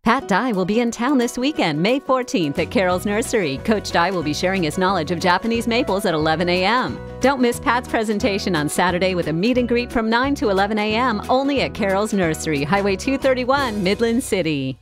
Pat Dye will be in town this weekend, May 14th at Carrolls Nursery. Coach Dye will be sharing his knowledge of Japanese maples at 11 a.m. Don't miss Pat's presentation on Saturday with a meet and greet from 9 to 11 a.m. only at Carrolls Nursery, Highway 231, Midland City.